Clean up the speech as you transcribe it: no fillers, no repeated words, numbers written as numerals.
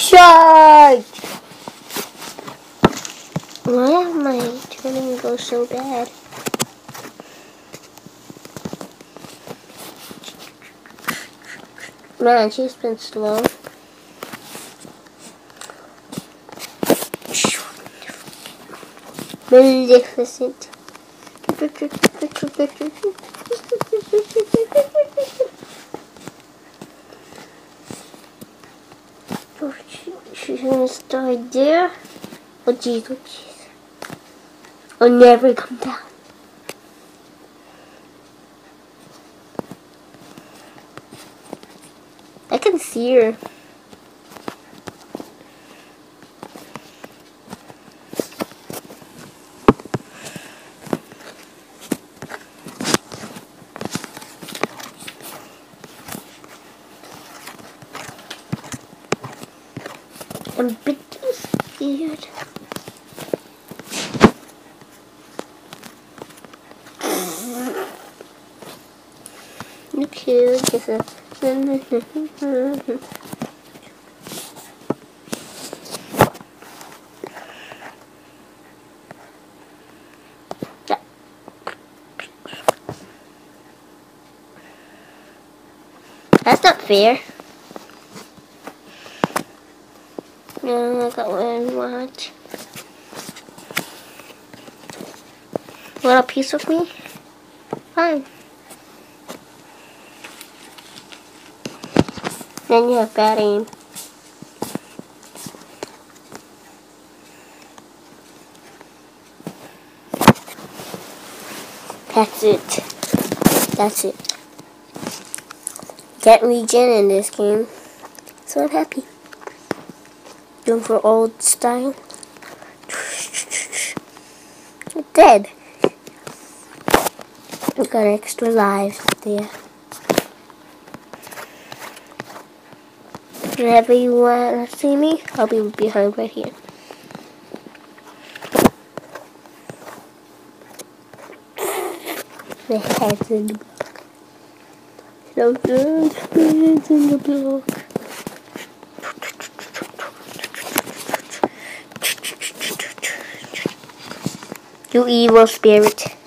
Charge! Why am I turning go so bad? Man, she's been slow. Maleficent. She's gonna start there. Oh jeez, oh jeez. I'll never come down. I can see her. I'm a bit scared. Okay, just a That's not fair. No, I got one watch. Want a piece of me? Fine. Then you have bad aim. That's it. That's it. Can't regen in this game, so I'm happy. Doing for old style. You're dead. I got extra lives there. Whenever you want to see me, I'll be behind right here. The head's in the block. So good, spirits in the block. You evil spirit.